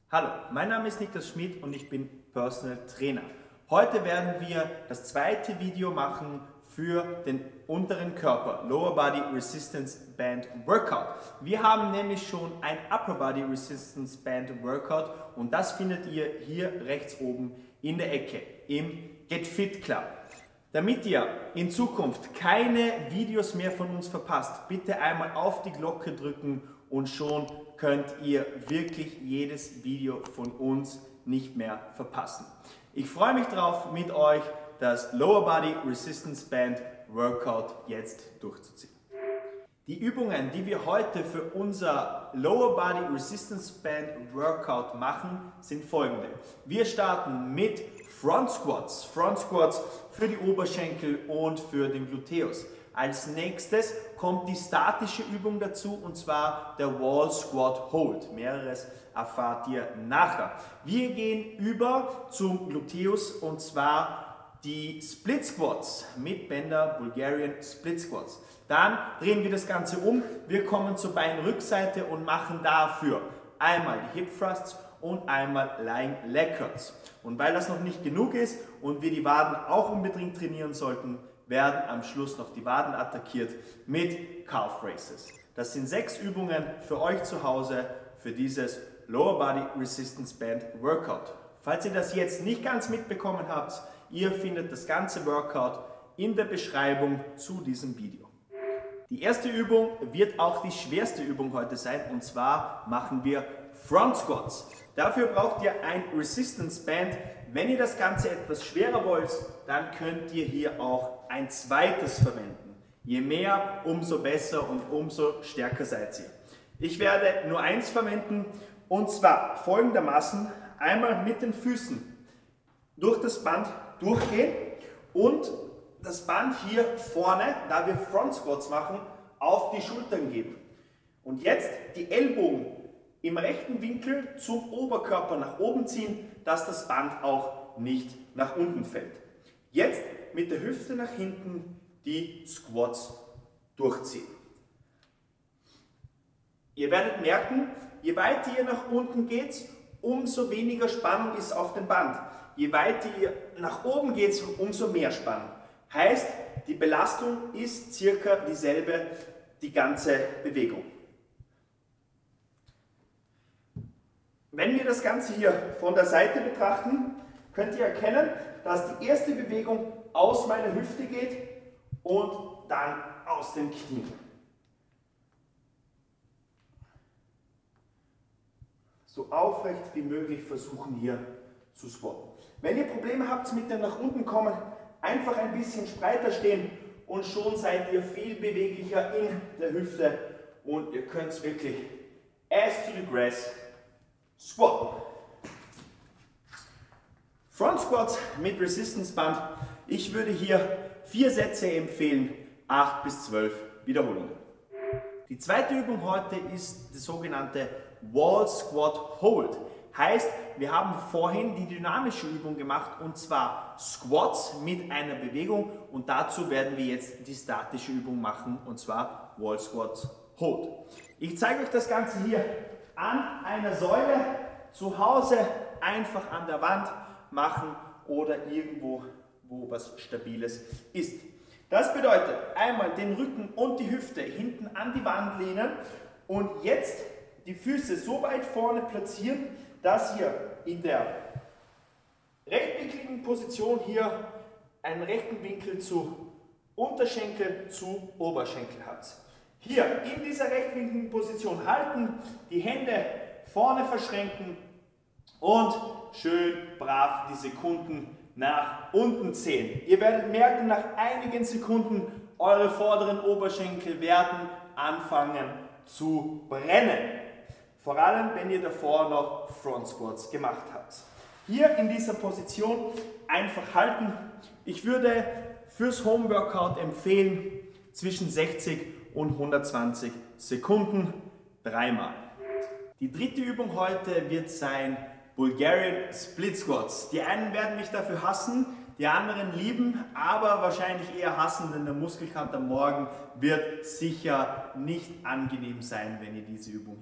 Hallo, mein Name ist Niklas Schmid und ich bin Personal Trainer. Heute werden wir das zweite Video machen für den unteren Körper, Lower Body Resistance Band Workout. Wir haben nämlich schon ein Upper Body Resistance Band Workout und das findet ihr hier rechts oben in der Ecke im Get Fit Club. Damit ihr in Zukunft keine Videos mehr von uns verpasst, bitte einmal auf die Glocke drücken und schon könnt ihr wirklich jedes Video von uns nicht mehr verpassen. Ich freue mich drauf, mit euch das Lower Body Resistance Band Workout jetzt durchzuziehen. Die Übungen, die wir heute für unser Lower Body Resistance Band Workout machen, sind folgende. Wir starten mit Front Squats. Front Squats für die Oberschenkel und für den Gluteus. Als nächstes kommt die statische Übung dazu und zwar der Wall Squat Hold. Mehreres erfahrt ihr nachher. Wir gehen über zum Gluteus und zwar die Split Squats mit Bänder, Bulgarian Split Squats. Dann drehen wir das Ganze um. Wir kommen zur Beinrückseite und machen dafür einmal die Hip Thrusts und einmal Lying Leg Curls. Und weil das noch nicht genug ist und wir die Waden auch unbedingt trainieren sollten, werden am Schluss noch die Waden attackiert mit Calf Raises. Das sind 6 Übungen für euch zu Hause für dieses Lower Body Resistance Band Workout. Falls ihr das jetzt nicht ganz mitbekommen habt, ihr findet das ganze Workout in der Beschreibung zu diesem Video. Die erste Übung wird auch die schwerste Übung heute sein und zwar machen wir Front Squats. Dafür braucht ihr ein Resistance Band. Wenn ihr das Ganze etwas schwerer wollt, dann könnt ihr hier auch ein zweites verwenden. Je mehr, umso besser und umso stärker seid ihr. Ich werde nur eins verwenden und zwar folgendermaßen einmal mit den Füßen durch das Band durchgehen und das Band hier vorne, da wir Front Squats machen, auf die Schultern geben. Und jetzt die Ellbogen im rechten Winkel zum Oberkörper nach oben ziehen, dass das Band auch nicht nach unten fällt. Jetzt mit der Hüfte nach hinten die Squats durchziehen. Ihr werdet merken, je weiter ihr nach unten geht, umso weniger Spannung ist auf dem Band. Je weiter ihr nach oben geht, umso mehr Spannung. Heißt, die Belastung ist circa dieselbe, die ganze Bewegung. Wenn wir das Ganze hier von der Seite betrachten, könnt ihr erkennen, dass die erste Bewegung aus meiner Hüfte geht und dann aus den Knien. So aufrecht wie möglich versuchen hier zu squatten. Wenn ihr Probleme habt mit dem nach unten kommen, einfach ein bisschen breiter stehen und schon seid ihr viel beweglicher in der Hüfte und ihr könnt es wirklich ass to the grass squatten. Front Squats mit Resistance Band. Ich würde hier 4 Sätze empfehlen, 8 bis 12 Wiederholungen. Die zweite Übung heute ist die sogenannte Wall Squat Hold. Heißt, wir haben vorhin die dynamische Übung gemacht und zwar Squats mit einer Bewegung und dazu werden wir jetzt die statische Übung machen und zwar Wall Squat Hold. Ich zeige euch das Ganze hier an einer Säule, zu Hause einfach an der Wand machen oder irgendwo, wo was Stabiles ist. Das bedeutet einmal den Rücken und die Hüfte hinten an die Wand lehnen und jetzt die Füße so weit vorne platzieren, dass ihr in der rechtwinkligen Position hier einen rechten Winkel zu Unterschenkel zu Oberschenkel habt. Hier in dieser rechtwinkligen Position halten, die Hände vorne verschränken und schön brav die Sekunden nach unten zählen. Ihr werdet merken, nach einigen Sekunden eure vorderen Oberschenkel werden anfangen zu brennen. Vor allem, wenn ihr davor noch Front Squats gemacht habt. Hier in dieser Position einfach halten. Ich würde fürs Home Workout empfehlen zwischen 60 und 120 Sekunden, 3-mal. Die dritte Übung heute wird sein Bulgarian Split Squats. Die einen werden mich dafür hassen, die anderen lieben, aber wahrscheinlich eher hassen, denn der Muskelkater morgen wird sicher nicht angenehm sein, wenn ihr diese Übung hier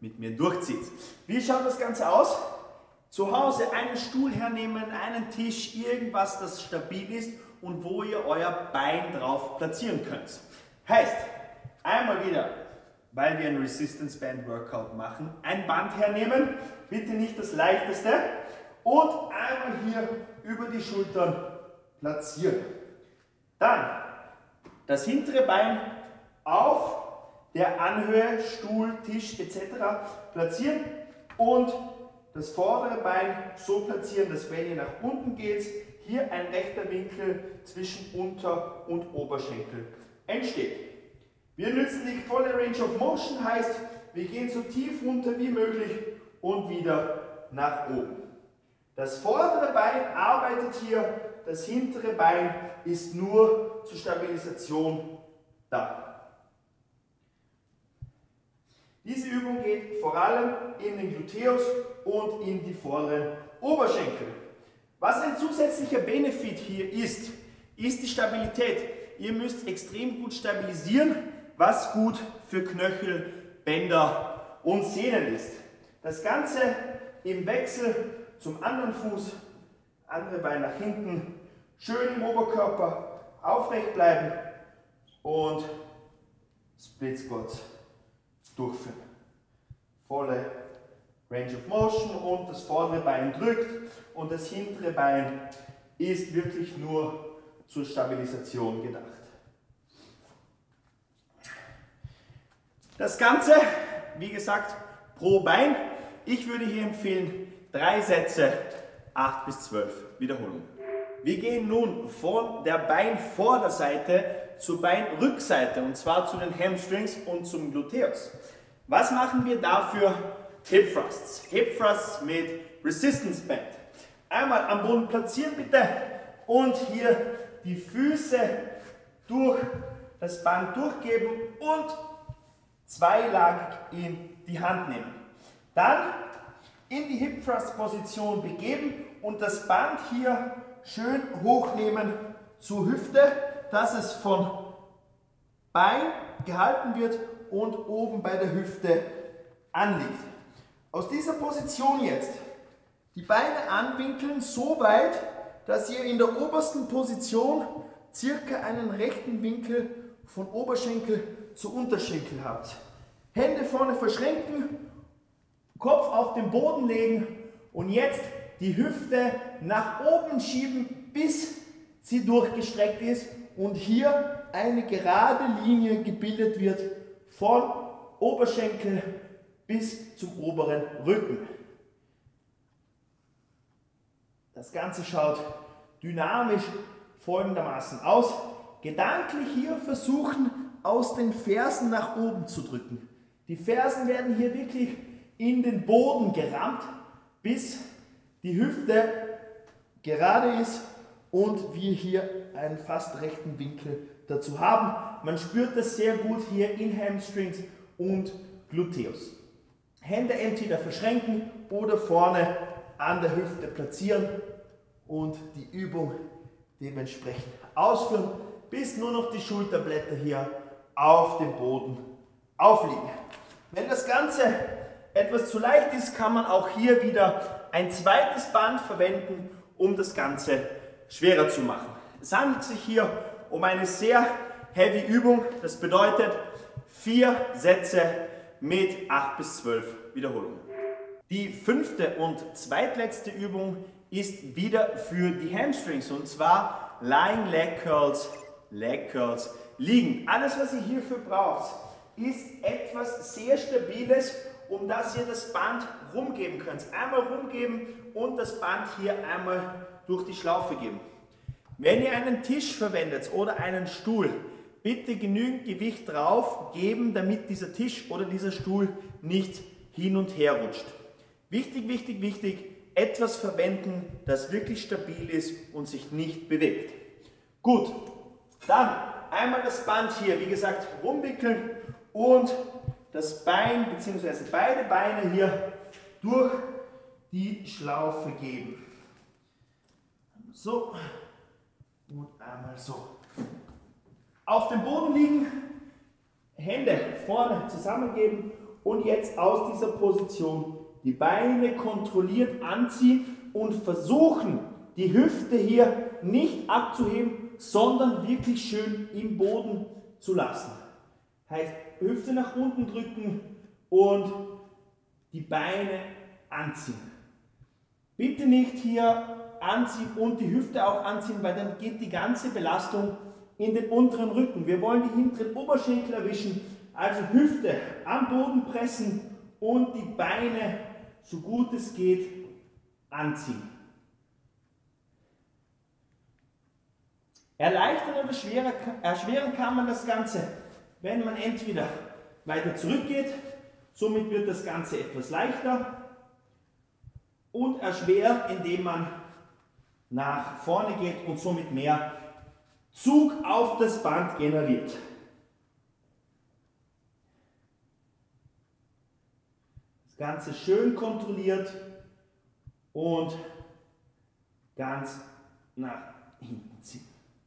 mit mir durchzieht. Wie schaut das Ganze aus? Zu Hause einen Stuhl hernehmen, einen Tisch, irgendwas, das stabil ist und wo ihr euer Bein drauf platzieren könnt. Heißt, einmal wieder, weil wir ein Resistance Band Workout machen, ein Band hernehmen, bitte nicht das leichteste, und einmal hier über die Schultern platzieren. Dann das hintere Bein auf der Anhöhe, Stuhl, Tisch etc. platzieren und das vordere Bein so platzieren, dass wenn ihr nach unten geht, hier ein rechter Winkel zwischen Unter- und Oberschenkel entsteht. Wir nutzen die volle Range of Motion, heißt, wir gehen so tief runter wie möglich und wieder nach oben. Das vordere Bein arbeitet hier, das hintere Bein ist nur zur Stabilisation da. Diese Übung geht vor allem in den Gluteus und in die vorderen Oberschenkel. Was ein zusätzlicher Benefit hier ist die Stabilität. Ihr müsst extrem gut stabilisieren, was gut für Knöchel, Bänder und Sehnen ist. Das Ganze im Wechsel zum anderen Fuß, andere Bein nach hinten, schön im Oberkörper aufrecht bleiben und Split Squats durchführen. Volle Range of Motion und das vordere Bein drückt und das hintere Bein ist wirklich nur zur Stabilisation gedacht. Das Ganze, wie gesagt, pro Bein. Ich würde hier empfehlen 3 Sätze, 8 bis 12 Wiederholungen. Wir gehen nun von der Beinvorderseite zur Beinrückseite und zwar zu den Hamstrings und zum Gluteus. Was machen wir dafür? Hip Thrusts. Hip Thrusts mit Resistance Band. Einmal am Boden platzieren bitte und hier die Füße durch das Band durchgeben und zweilagig in die Hand nehmen. Dann in die Hip Thrust Position begeben und das Band hier schön hochnehmen zur Hüfte, dass es von Bein gehalten wird und oben bei der Hüfte anliegt. Aus dieser Position jetzt die Beine anwinkeln so weit, dass ihr in der obersten Position circa einen rechten Winkel von Oberschenkel zu Unterschenkel habt. Hände vorne verschränken, Kopf auf den Boden legen und jetzt die Hüfte nach oben schieben, bis sie durchgestreckt ist und hier eine gerade Linie gebildet wird von Oberschenkel bis zum oberen Rücken. Das Ganze schaut dynamisch folgendermaßen aus. Gedanklich hier versuchen, aus den Fersen nach oben zu drücken. Die Fersen werden hier wirklich in den Boden gerammt, bis die Hüfte gerade ist und wir hier einen fast rechten Winkel dazu haben. Man spürt das sehr gut hier in Hamstrings und Gluteus. Hände entweder verschränken oder vorne an der Hüfte platzieren und die Übung dementsprechend ausführen, bis nur noch die Schulterblätter hier auf dem Boden aufliegen. Wenn das Ganze etwas zu leicht ist, kann man auch hier wieder ein zweites Band verwenden, um das Ganze schwerer zu machen. Es handelt sich hier um eine sehr heavy Übung, das bedeutet 4 Sätze mit 8 bis 12 Wiederholungen. Die 5. und zweitletzte Übung ist wieder für die Hamstrings und zwar Lying Leg Curls, liegen. Alles, was ihr hierfür braucht, ist etwas sehr Stabiles, um dass ihr das Band rumgeben könnt. Einmal rumgeben und das Band hier einmal durch die Schlaufe geben. Wenn ihr einen Tisch verwendet oder einen Stuhl, bitte genügend Gewicht drauf geben, damit dieser Tisch oder dieser Stuhl nicht hin und her rutscht. Wichtig, wichtig, wichtig, etwas verwenden, das wirklich stabil ist und sich nicht bewegt. Gut, dann einmal das Band hier, wie gesagt, rumwickeln und das Bein bzw. beide Beine hier durch die Schlaufe geben. So und einmal so. Auf dem Boden liegen, Hände vorne zusammengeben und jetzt aus dieser Position die Beine kontrolliert anziehen und versuchen, die Hüfte hier nicht abzuheben, sondern wirklich schön im Boden zu lassen. Heißt, Hüfte nach unten drücken und die Beine anziehen. Bitte nicht hier anziehen und die Hüfte auch anziehen, weil dann geht die ganze Belastung in den unteren Rücken. Wir wollen die hinteren Oberschenkel erwischen, also Hüfte am Boden pressen und die Beine, so gut es geht, anziehen. Erleichtern oder erschweren kann man das Ganze, wenn man entweder weiter zurückgeht, somit wird das Ganze etwas leichter, und erschweren, indem man nach vorne geht und somit mehr Zug auf das Band generiert. Das Ganze schön kontrolliert und ganz nach hinten ziehen.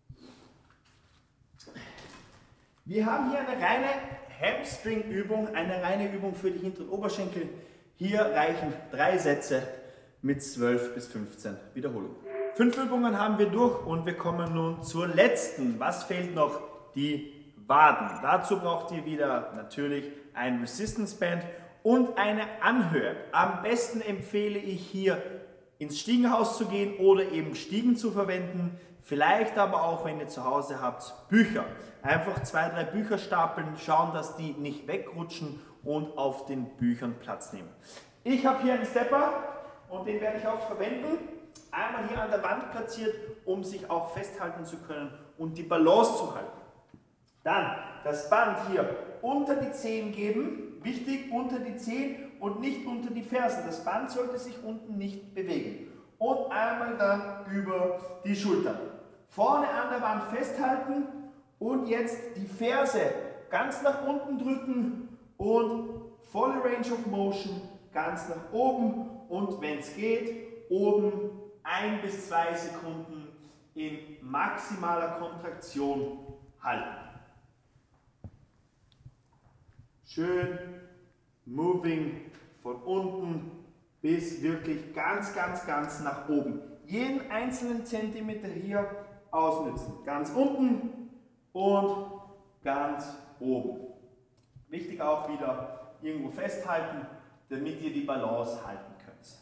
Wir haben hier eine reine Hamstring-Übung, eine reine Übung für die hinteren Oberschenkel. Hier reichen 3 Sätze mit 12 bis 15 Wiederholungen. 5 Übungen haben wir durch und wir kommen nun zur letzten. Was fehlt noch? Die Waden. Dazu braucht ihr wieder natürlich ein Resistance Band und eine Anhöhe. Am besten empfehle ich hier ins Stiegenhaus zu gehen oder eben Stiegen zu verwenden. Vielleicht aber auch, wenn ihr zu Hause habt, Bücher. Einfach 2, 3 Bücher stapeln, schauen, dass die nicht wegrutschen und auf den Büchern Platz nehmen. Ich habe hier einen Stepper und den werde ich auch verwenden. Einmal hier an der Wand platziert, um sich auch festhalten zu können und die Balance zu halten. Dann das Band hier unter die Zehen geben. Wichtig, unter die Zehen und nicht unter die Fersen. Das Band sollte sich unten nicht bewegen. Und einmal dann über die Schultern. Vorne an der Wand festhalten und jetzt die Ferse ganz nach unten drücken und volle Range of Motion ganz nach oben und wenn es geht, oben 1 bis 2 Sekunden in maximaler Kontraktion halten. Schön moving von unten bis wirklich ganz nach oben. Jeden einzelnen Zentimeter hier ausnutzen. Ganz unten und ganz oben. Wichtig auch wieder irgendwo festhalten, damit ihr die Balance halten könnt.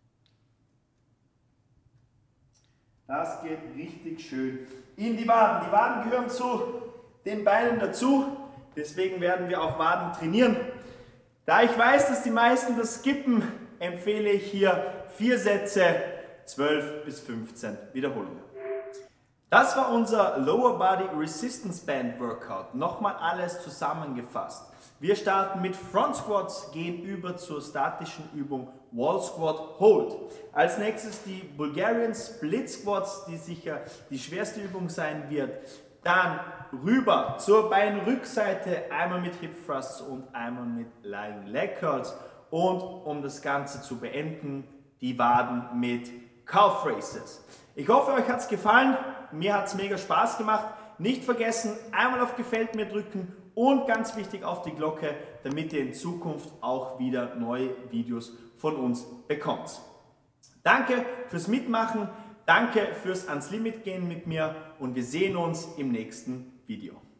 Das geht richtig schön in die Waden. Die Waden gehören zu den Beinen dazu, deswegen werden wir auch Waden trainieren. Da ich weiß, dass die meisten das skippen, empfehle ich hier 4 Sätze, 12 bis 15 Wiederholungen. Das war unser Lower Body Resistance Band Workout. Nochmal alles zusammengefasst. Wir starten mit Front Squats, gehen über zur statischen Übung Wall Squat Hold. Als nächstes die Bulgarian Split Squats, die sicher die schwerste Übung sein wird. Dann rüber zur Beinrückseite, einmal mit Hip Thrusts und einmal mit Lying Leg Curls. Und um das Ganze zu beenden, die Waden mit Calf Raises. Ich hoffe, euch hat es gefallen. Mir hat es mega Spaß gemacht. Nicht vergessen, einmal auf Gefällt mir drücken und ganz wichtig auf die Glocke, damit ihr in Zukunft auch wieder neue Videos von uns bekommt. Danke fürs Mitmachen, danke fürs ans Limit gehen mit mir und wir sehen uns im nächsten Video.